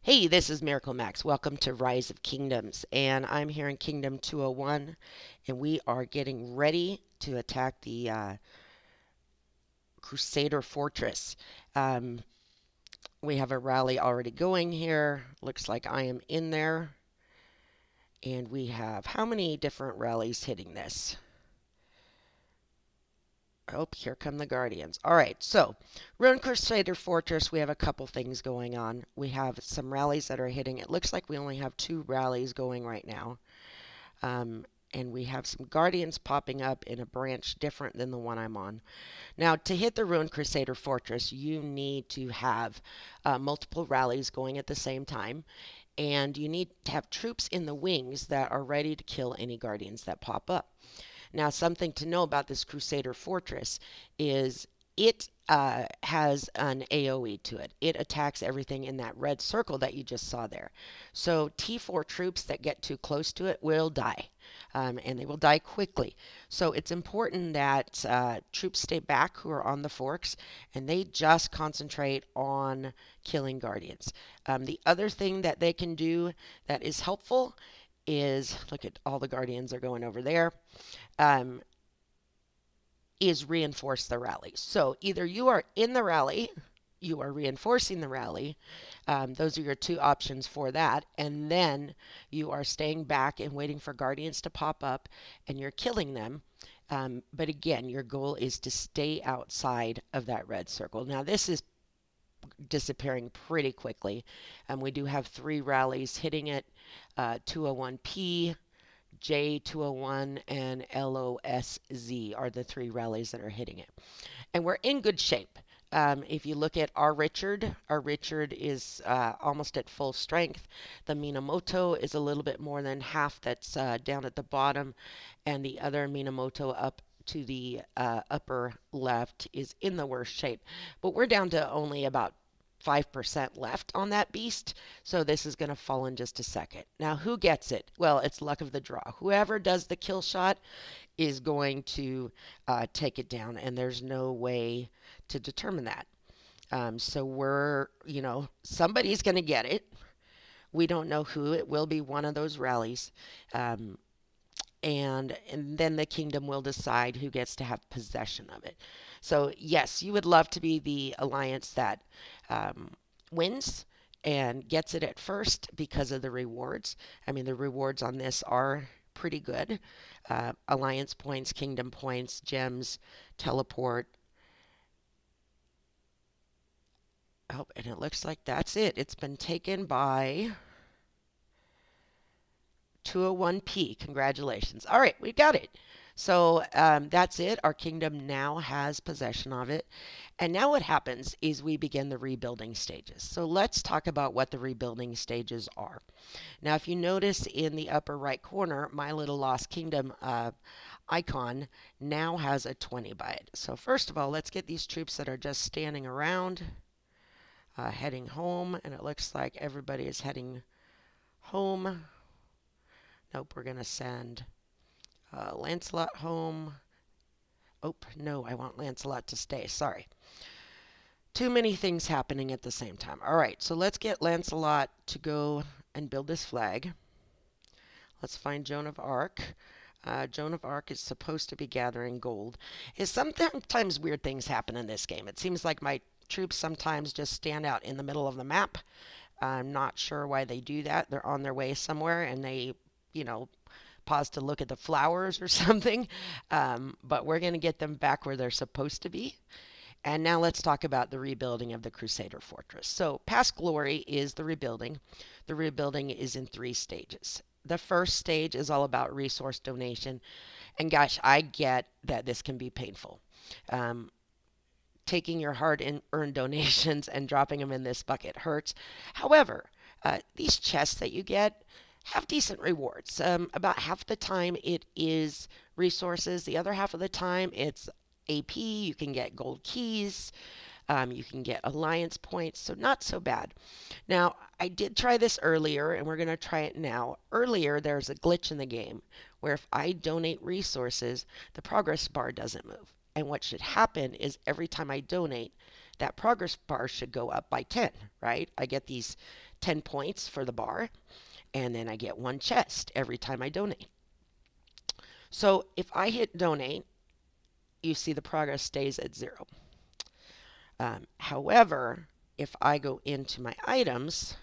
Hey, this is MiracleMax. Welcome to Rise of Kingdoms, and I'm here in Kingdom 201, and we are getting ready to attack the Crusader fortress. Um, we have a rally already going here. Looks like I am in there, and we have how many different rallies hitting this? Oh, here come the Guardians. All right, so Ruined Crusader Fortress, we have a couple things going on. We have some rallies that are hitting. It looks like we only have two rallies going right now. And we have some Guardians popping up in a branch different than the one I'm on. Now, to hit the Ruined Crusader Fortress, you need to have multiple rallies going at the same time, and you need to have troops in the wings that are ready to kill any Guardians that pop up. Now, something to know about this Crusader Fortress is it has an AoE to it. It attacks everything in that red circle that you just saw there. So T4 troops that get too close to it will die, and they will die quickly. So it's important that troops stay back who are on the forks, and they just concentrate on killing Guardians. The other thing that they can do that is helpful is, look at all the Guardians are going over there, um, is reinforce the rally. So either you are in the rally, you are reinforcing the rally. Those are your two options for that. And then you are staying back and waiting for Guardians to pop up and you're killing them. But again, your goal is to stay outside of that red circle. Now, this is disappearing pretty quickly. We do have three rallies hitting it, 201P, J201 and LOSZ are the three rallies that are hitting it. And we're in good shape. If you look at our Richard is almost at full strength. The Minamoto is a little bit more than half that's down at the bottom, and the other Minamoto up to the upper left is in the worst shape. But we're down to only about 5% left on that beast, so this is going to fall in just a second. Now, who gets it? Well, it's luck of the draw. Whoever does the kill shot is going to take it down, and there's no way to determine that. So somebody's going to get it. We don't know who. It will be one of those rallies. And then the kingdom will decide who gets to have possession of it. So yes, you would love to be the alliance that wins and gets it at first because of the rewards. I mean, the rewards on this are pretty good. Alliance points, kingdom points, gems, teleport. Oh, and it looks like that's it. It's been taken by 201P. Congratulations. All right, we got it. So that's it. Our kingdom now has possession of it. And now what happens is we begin the rebuilding stages. So let's talk about what the rebuilding stages are. Now, if you notice in the upper right corner, my little lost kingdom icon now has a 20 by it. So first of all, let's get these troops that are just standing around heading home. And it looks like everybody is heading home. Nope, we're going to send Lancelot home. Oh, no, I want Lancelot to stay. Sorry. Too many things happening at the same time. All right, so let's get Lancelot to go and build this flag. Let's find Joan of Arc. Joan of Arc is supposed to be gathering gold. Sometimes weird things happen in this game. It seems like my troops sometimes just stand out in the middle of the map. I'm not sure why they do that. They're on their way somewhere and they pause to look at the flowers or something. But we're going to get them back where they're supposed to be. And now let's talk about the rebuilding of the Crusader Fortress. So past glory is the rebuilding. The rebuilding is in 3 stages. The first stage is all about resource donation. And gosh, I get that this can be painful. Taking your hard-earned donations and dropping them in this bucket hurts. However, these chests that you get have decent rewards. About half the time it is resources. The other half of the time it's AP. You can get gold keys. You can get alliance points. So not so bad. Now, I did try this earlier, and we're going to try it now. Earlier, there's a glitch in the game where if I donate resources, the progress bar doesn't move. And what should happen is every time I donate, that progress bar should go up by 10, right? I get these 10 points for the bar, and then I get one chest every time I donate. So if I hit donate, you see the progress stays at 0. However, if I go into my items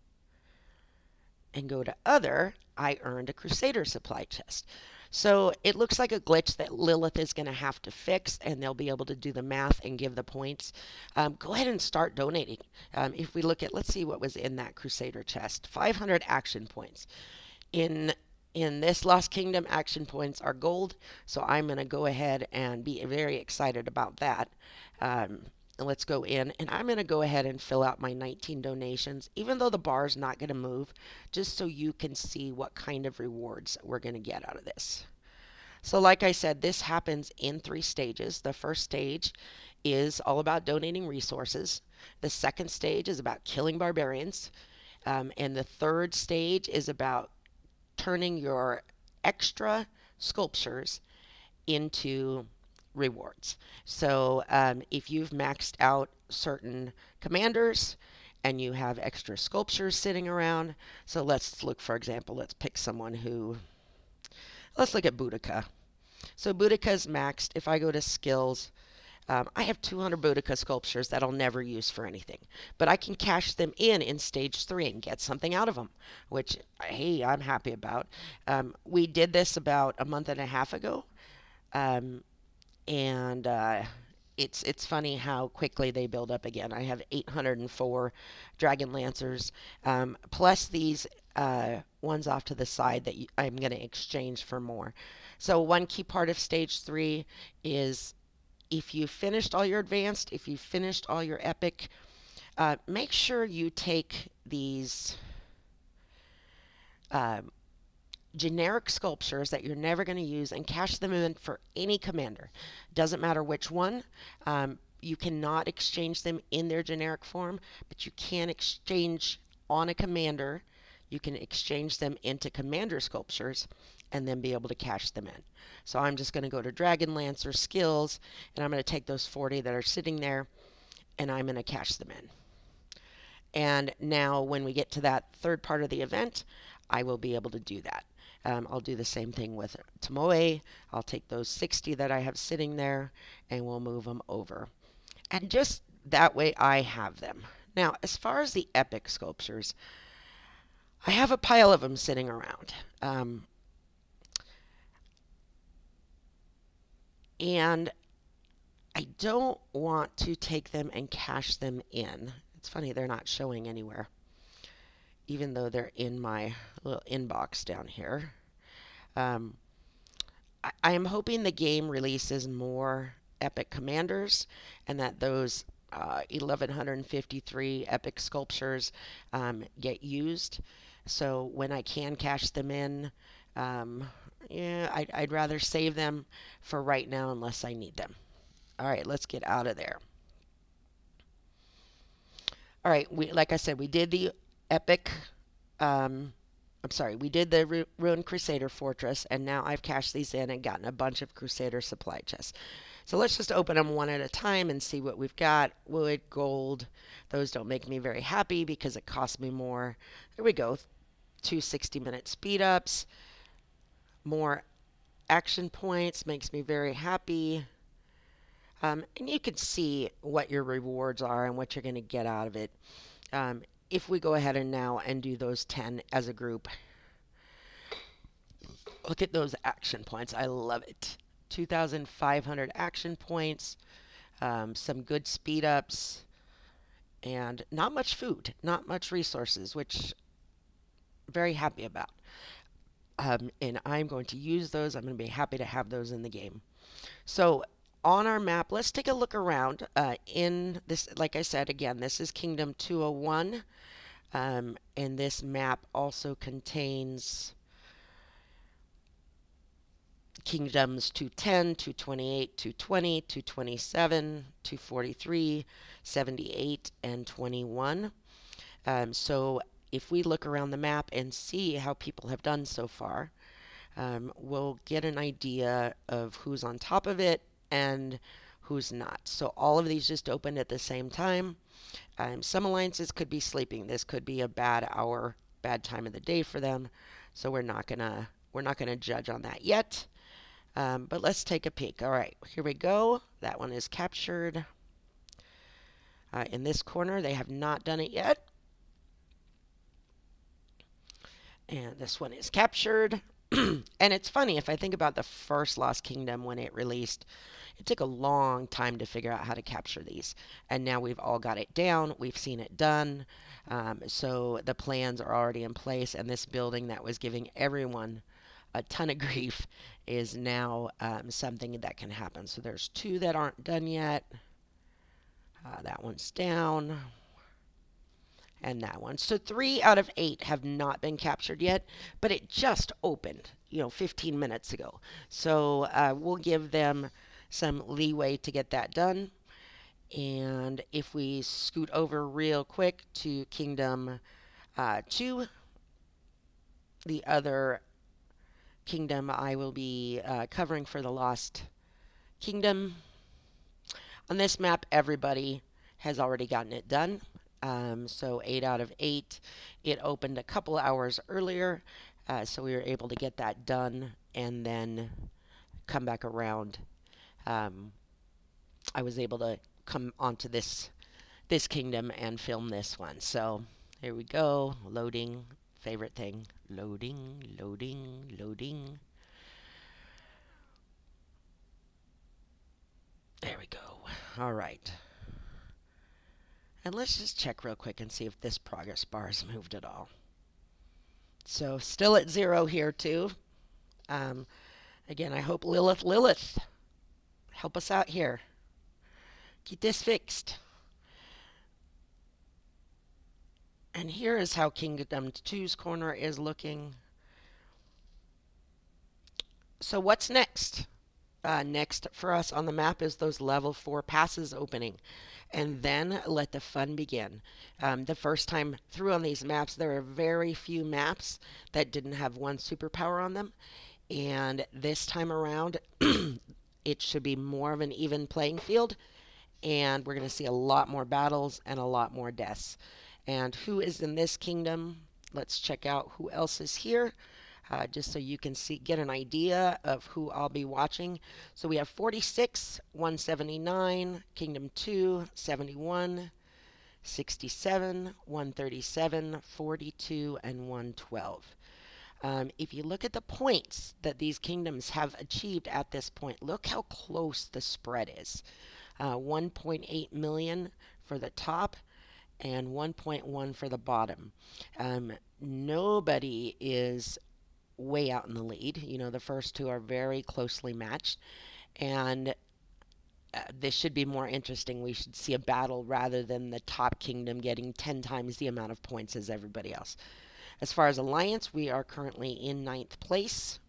and go to other, I earned a Crusader supply chest. So it looks like a glitch that Lilith is going to have to fix, and they'll be able to do the math and give the points. Go ahead and start donating. If we look at, let's see what was in that Crusader chest. 500 action points. In this Lost Kingdom, action points are gold, so I'm going to go ahead and be very excited about that. Let's go in, and I'm going to go ahead and fill out my 19 donations, even though the bar is not going to move, just so you can see what kind of rewards we're going to get out of this. So like I said, this happens in 3 stages. The first stage is all about donating resources. The second stage is about killing barbarians. And the third stage is about turning your extra sculptures into rewards. So if you've maxed out certain commanders and you have extra sculptures sitting around, so let's look, for example, let's pick someone who, let's look at Boudica. So Boudica's maxed. If I go to skills, I have 200 Boudica sculptures that I'll never use for anything, but I can cash them in stage 3 and get something out of them, which, hey, I'm happy about. We did this about a month and a half ago, and it's funny how quickly they build up again. I have 804 Dragon Lancers, plus these ones off to the side that I'm going to exchange for more. So one key part of stage 3 is, if you finished all your advanced, if you finished all your epic, make sure you take these generic sculptures that you're never going to use and cash them in for any commander. Doesn't matter which one. You cannot exchange them in their generic form, but you can exchange on a commander. You can exchange them into commander sculptures and then be able to cash them in. So I'm just going to go to Dragon Lancer skills, and I'm going to take those 40 that are sitting there, and I'm going to cash them in. And now when we get to that third part of the event, I will be able to do that. I'll do the same thing with Tomoe. I'll take those 60 that I have sitting there, and we'll move them over. And just that way I have them. Now, as far as the epic sculptures, I have a pile of them sitting around. And I don't want to take them and cash them in. It's funny, they're not showing anywhere, even though they're in my little inbox down here. I am hoping the game releases more epic commanders, and that those 1153 epic sculptures get used. So when I can cash them in, yeah, I'd rather save them for right now unless I need them. All right, let's get out of there. All right, like I said, we did the epic, we did the Ruined Crusader Fortress, and now I've cashed these in and gotten a bunch of Crusader supply chests. So let's just open them one at a time and see what we've got. Wood, gold, those don't make me very happy because it costs me more. There we go, 2 60-minute speed ups. More action points makes me very happy. And you can see what your rewards are and what you're going to get out of it. If we go ahead and now and do those 10 as a group, look at those action points. I love it. 2,500 action points, some good speed ups, and not much food, not much resources, which I'm very happy about. And I'm going to use those. I'm going to be happy to have those in the game. So on our map, let's take a look around. In this, like I said, again, this is Kingdom 201. And this map also contains Kingdoms 210, 228, 220, 227, 243, 78, and 21. So if we look around the map and see how people have done so far, we'll get an idea of who's on top of it and who's not. So all of these just opened at the same time. Some alliances could be sleeping. This could be a bad hour, bad time of the day for them. So we're not gonna judge on that yet. But let's take a peek. All right, here we go. That one is captured. In this corner, they have not done it yet. And this one is captured. And it's funny, if I think about the first Lost Kingdom when it released, it took a long time to figure out how to capture these. And now we've all got it down. We've seen it done. So the plans are already in place. And this building that was giving everyone a ton of grief is now something that can happen. So there's 2 that aren't done yet. That one's down. And that one. So 3 out of 8 have not been captured yet, but it just opened, 15 minutes ago. So we'll give them some leeway to get that done. And if we scoot over real quick to Kingdom 2, the other kingdom I will be covering for the Lost Kingdom. On this map, everybody has already gotten it done. So 8 out of 8. It opened a couple hours earlier, so we were able to get that done and then come back around. I was able to come onto this kingdom and film this one. So here we go. Loading. Favorite thing. Loading, loading, loading. There we go. All right. And let's just check real quick and see if this progress bar has moved at all. So still at 0 here too. Again, I hope Lilith, help us out here. Get this fixed. And here is how Kingdom 2's corner is looking. So what's next? Next for us on the map is those level 4 passes opening. And then let the fun begin. The first time through on these maps, there are very few maps that didn't have 1 superpower on them. And this time around, it should be more of an even playing field. And we're going to see a lot more battles and a lot more deaths. And who is in this kingdom? Let's check out who else is here. Just so you can get an idea of who I'll be watching. So we have 46, 179, Kingdom 2, 71, 67, 137, 42, and 112. If you look at the points that these kingdoms have achieved at this point, look how close the spread is. 1.8 million for the top and 1.1 for the bottom. Nobody is way out in the lead. The first 2 are very closely matched, and this should be more interesting. We should see a battle rather than the top kingdom getting 10 times the amount of points as everybody else. As far as alliance, we are currently in 9th place.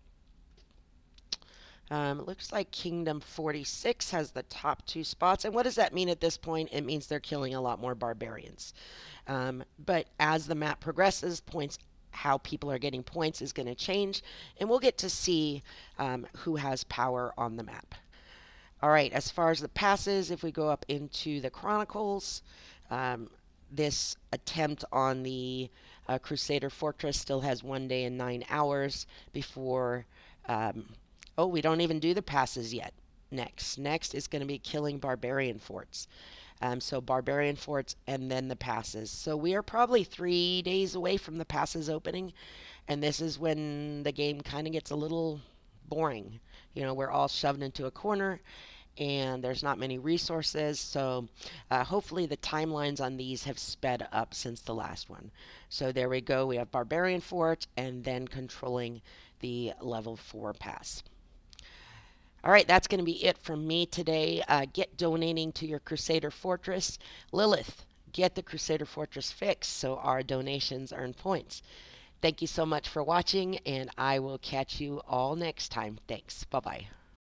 It looks like Kingdom 46 has the top 2 spots. And what does that mean at this point? It means they're killing a lot more barbarians. But as the map progresses, how people are getting points is going to change, and we'll get to see who has power on the map. All right, as far as the passes, if we go up into the Chronicles, this attempt on the Crusader Fortress still has 1 day and 9 hours before... oh, we don't even do the passes yet. Next is going to be killing barbarian forts. So barbarian forts and then the passes. So we are probably 3 days away from the passes opening, and this is when the game kind of gets a little boring. We're all shoved into a corner and there's not many resources, so hopefully the timelines on these have sped up since the last one. So there we go. We have barbarian fort and then controlling the level 4 pass. All right, that's going to be it from me today. Get donating to your Crusader Fortress. Lilith, get the Crusader Fortress fixed so our donations earn points. Thank you so much for watching, and I will catch you all next time. Thanks. Bye-bye.